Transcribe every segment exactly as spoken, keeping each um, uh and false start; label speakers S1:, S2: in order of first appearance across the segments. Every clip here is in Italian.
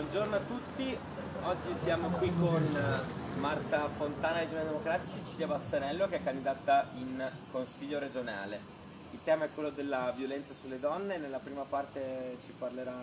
S1: Buongiorno a tutti, oggi siamo qui con Marta Fontana di Giovani Democratici, Cecilia Bassanello che è candidata in Consiglio regionale. Il tema è quello della violenza sulle donne. Nella prima parte ci parlerà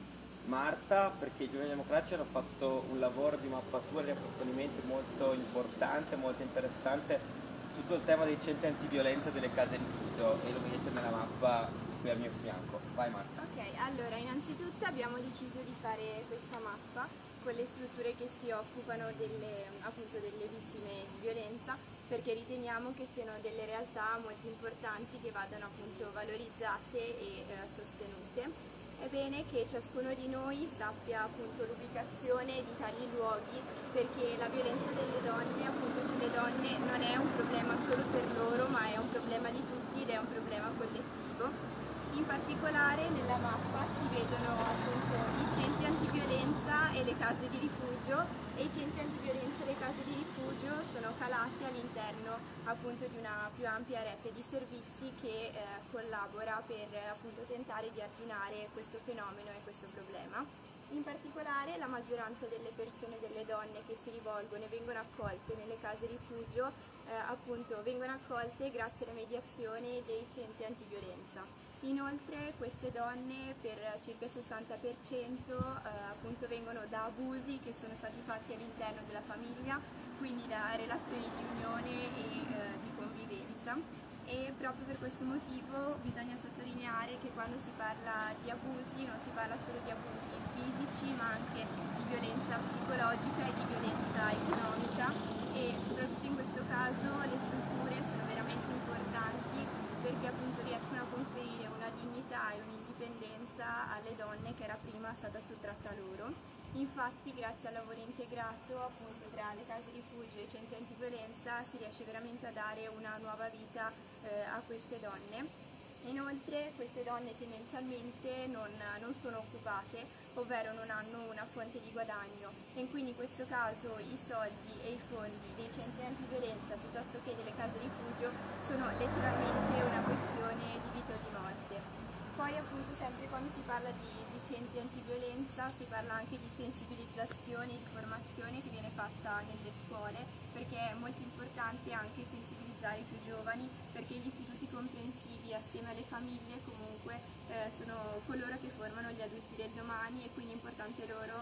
S1: Marta perché i Giovani Democratici hanno fatto un lavoro di mappatura, di approfondimento molto importante, molto interessante su tutto il tema dei centri antiviolenza e delle case rifugio, e lo vedete nella mappa qui al mio fianco. Vai Marta.
S2: Ok, allora innanzitutto abbiamo deciso di fare questa mappa con le strutture che si occupano delle, appunto, delle vittime di violenza, perché riteniamo che siano delle realtà molto importanti che vadano appunto valorizzate e eh, sostenute. È bene che ciascuno di noi sappia appunto l'ubicazione di tali luoghi, perché la violenza delle donne, appunto sulle donne, non è un problema solo per loro, ma è un problema di tutti ed è un problema collettivo. In particolare nella mappa si vedono appunto i centri antiviolenza e le case di rifugio, e i centri antiviolenza e le case di rifugio sono calati all'interno appunto di una più ampia rete di servizi che eh, collabora per appunto tentare di arginare questo fenomeno e questo problema. In particolare la maggioranza delle persone, delle donne che si rivolgono e vengono accolte nelle case rifugio eh, appunto vengono accolte grazie alla mediazione dei centri antiviolenza. Inoltre queste donne per circa il sessanta per cento eh, appunto vengono da abusi che sono stati fatti all'interno della famiglia, quindi da relazioni di unione e eh, di convivenza. E proprio per questo motivo bisogna sottolineare che quando si parla di abusi non si parla solo di abusi fisici, ma anche di violenza psicologica e di violenza economica, e soprattutto in questo caso le strutture sono veramente importanti perché appunto riescono a conferire una dignità e un'indipendenza alle donne che era prima stata sottratta loro. Infatti grazie al lavoro integrato appunto tra le case rifugio e i centri antiviolenza si riesce veramente a dare una nuova vita eh, a queste donne. Inoltre queste donne tendenzialmente non, non sono occupate, ovvero non hanno una fonte di guadagno, e quindi in questo caso i soldi e i fondi dei centri antiviolenza piuttosto che delle case rifugio sono letteralmente una questione di vita o di morte. Poi appunto sempre quando si parla di, di centri antiviolenza si parla anche di sensibilizzazione, di formazione che viene fatta nelle scuole, perché è molto importante anche sensibilizzare i più giovani, perché gli istituti comprensivi assieme alle famiglie comunque eh, sono coloro che formano gli adulti del domani, e quindi è importante loro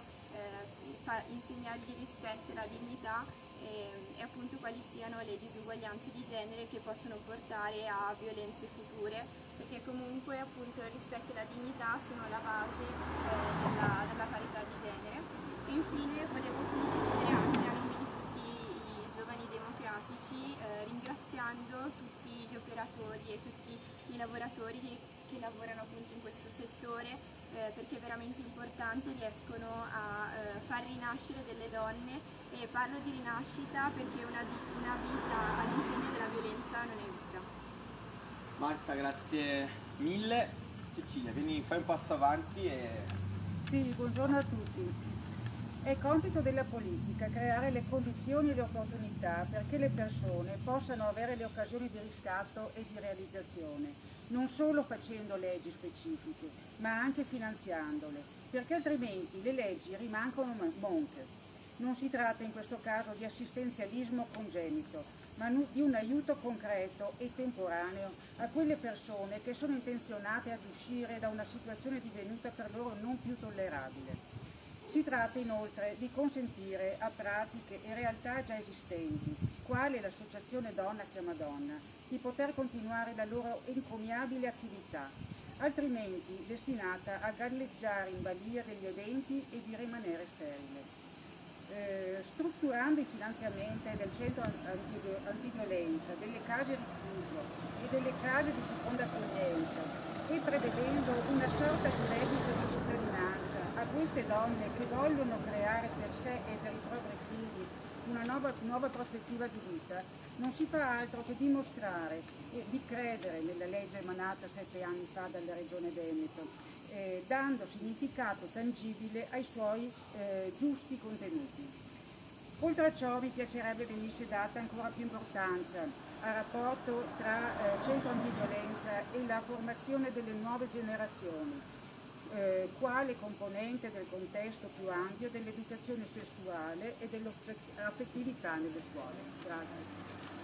S2: eh, insegnargli il rispetto e la dignità e, e appunto quali siano le disuguaglianze di genere che possono portare a violenze future, perché comunque appunto il rispetto e la dignità sono la base eh, della, della parità di genere. E infine volevo concludere anche a nome di tutti i giovani democratici eh, ringraziando tutti gli operatori e tutti i lavoratori che, che lavorano appunto in questo settore eh, perché è veramente importante, riescono a eh, far rinascere delle donne, e parlo di rinascita perché una, una vita all'insegna della violenza non è vita.
S1: Marta, grazie mille. Cecilia, quindi fai un passo avanti e...
S3: Sì, buongiorno a tutti. È compito della politica creare le condizioni e le opportunità perché le persone possano avere le occasioni di riscatto e di realizzazione, non solo facendo leggi specifiche, ma anche finanziandole, perché altrimenti le leggi rimangono monche. Non si tratta in questo caso di assistenzialismo congenito, ma di un aiuto concreto e temporaneo a quelle persone che sono intenzionate ad uscire da una situazione divenuta per loro non più tollerabile. Si tratta inoltre di consentire a pratiche e realtà già esistenti, quale l'Associazione Donna Chiama Donna, di poter continuare la loro encomiabile attività, altrimenti destinata a galleggiare in balia degli eventi e di rimanere sterile. Eh, strutturando i finanziamenti del centro antiviolenza, delle case rifugio e delle case di seconda accoglienza e prevedendo una sorta di reddito di cittadinanza a queste donne che vogliono creare per sé e per i propri figli una nuova, nuova prospettiva di vita, non si fa altro che dimostrare e di credere nella legge emanata sette anni fa dalla Regione Veneto, eh, dando significato tangibile ai suoi eh, giusti contenuti. Oltre a ciò mi piacerebbe venisse data ancora più importanza al rapporto tra eh, centro antiviolenza e la formazione delle nuove generazioni, eh, quale componente del contesto più ampio dell'educazione sessuale e dell'affettività nelle scuole. Grazie.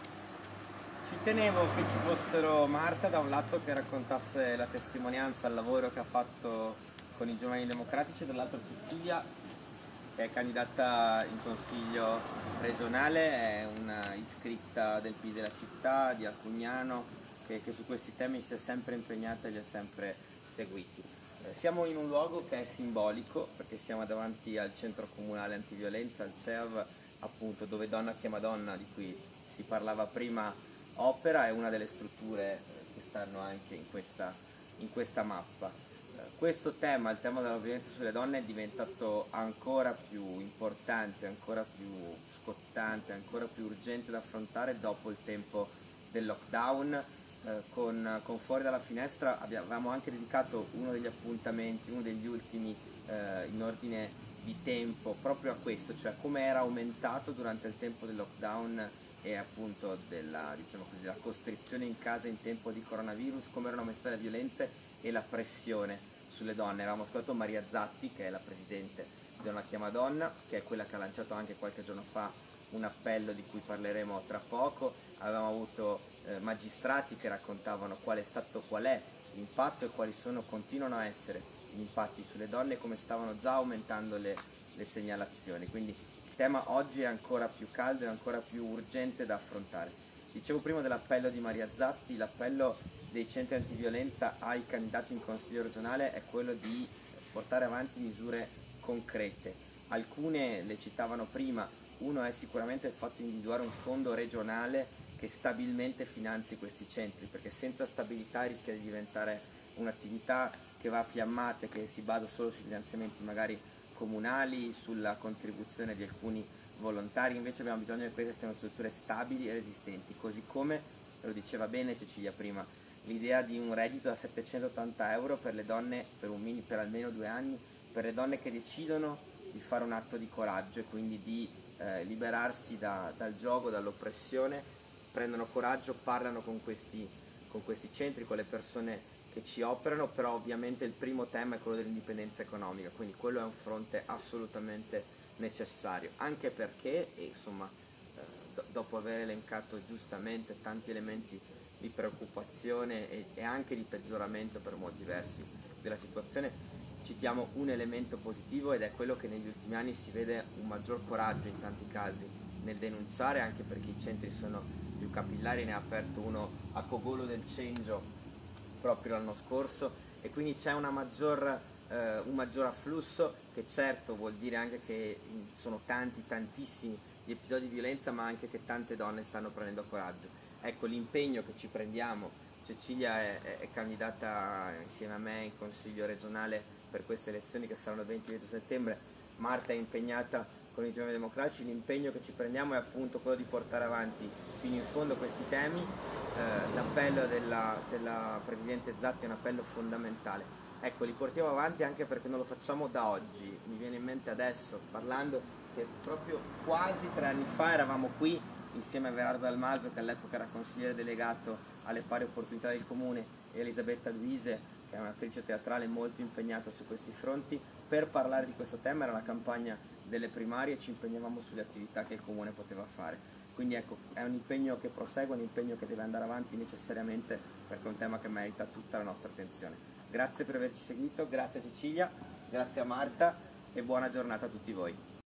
S1: Ci tenevo che ci fossero Marta da un lato che raccontasse la testimonianza al lavoro che ha fatto con i Giovani Democratici e dall'altro Cecilia, che è candidata in consiglio regionale, è una iscritta del P I della città, di Alcugnano, che, che su questi temi si è sempre impegnata e li ha sempre seguiti. Eh, siamo in un luogo che è simbolico, perché siamo davanti al centro comunale antiviolenza, al C E A V, appunto, dove Donna chiama Donna, di cui si parlava prima, opera, è una delle strutture che stanno anche in questa, in questa mappa. Questo tema, il tema della violenza sulle donne, è diventato ancora più importante, ancora più scottante, ancora più urgente da affrontare dopo il tempo del lockdown. Eh, con, con Fuori dalla Finestra avevamo anche dedicato uno degli appuntamenti, uno degli ultimi eh, in ordine di tempo proprio a questo, cioè come era aumentato durante il tempo del lockdown e appunto della, diciamo così, della costrizione in casa in tempo di coronavirus, come erano aumentate le violenze e la pressione sulle donne. Avevamo ascoltato Maria Zatti, che è la presidente di Donna chiama Donna, che è quella che ha lanciato anche qualche giorno fa un appello di cui parleremo tra poco. Avevamo avuto eh, magistrati che raccontavano qual è stato, qual è l'impatto e quali sono, continuano a essere gli impatti sulle donne e come stavano già aumentando le, le segnalazioni. Quindi il tema oggi è ancora più caldo e ancora più urgente da affrontare. Dicevo prima dell'appello di Maria Zatti, l'appello dei centri antiviolenza ai candidati in consiglio regionale è quello di portare avanti misure concrete. Alcune le citavano prima, uno è sicuramente il fatto di individuare un fondo regionale che stabilmente finanzi questi centri, perché senza stabilità rischia di diventare un'attività che va a fiammate, che si basa solo sui finanziamenti magari comunali, sulla contribuzione di alcuni volontari. Invece abbiamo bisogno che queste siano strutture stabili e resistenti, così come, lo diceva bene Cecilia prima, l'idea di un reddito da settecentottanta euro per le donne per, un mini, per almeno due anni, per le donne che decidono di fare un atto di coraggio e quindi di eh, liberarsi da, dal gioco, dall'oppressione, prendono coraggio, parlano con questi, con questi centri, con le persone che ci operano, però ovviamente il primo tema è quello dell'indipendenza economica, quindi quello è un fronte assolutamente necessario, anche perché, e insomma, eh, do, dopo aver elencato giustamente tanti elementi di preoccupazione e, e anche di peggioramento per molti versi della situazione, citiamo un elemento positivo ed è quello che negli ultimi anni si vede un maggior coraggio in tanti casi nel denunciare, anche perché i centri sono più capillari, ne ha aperto uno a Cogolo del Cengio proprio l'anno scorso e quindi c'è una maggior, eh, un maggior afflusso, che certo vuol dire anche che sono tanti, tantissimi gli episodi di violenza, ma anche che tante donne stanno prendendo coraggio. Ecco, l'impegno che ci prendiamo, Cecilia è, è, è candidata insieme a me in consiglio regionale per queste elezioni che saranno il venti e venti settembre, Marta è impegnata con i Giovani Democratici, l'impegno che ci prendiamo è appunto quello di portare avanti fino in fondo questi temi. Eh, l'appello della, della Presidente Zatti è un appello fondamentale. Ecco, li portiamo avanti anche perché non lo facciamo da oggi. Mi viene in mente adesso, parlando, che proprio quasi tre anni fa eravamo qui insieme a Verardo Dalmaso, che all'epoca era consigliere delegato alle pari opportunità del comune, e Elisabetta Luise, che è un'attrice teatrale molto impegnata su questi fronti, per parlare di questo tema. Era la campagna delle primarie e ci impegnavamo sulle attività che il comune poteva fare. Quindi ecco, è un impegno che prosegue, un impegno che deve andare avanti necessariamente, perché è un tema che merita tutta la nostra attenzione. Grazie per averci seguito, grazie a Cecilia, grazie a Marta e buona giornata a tutti voi.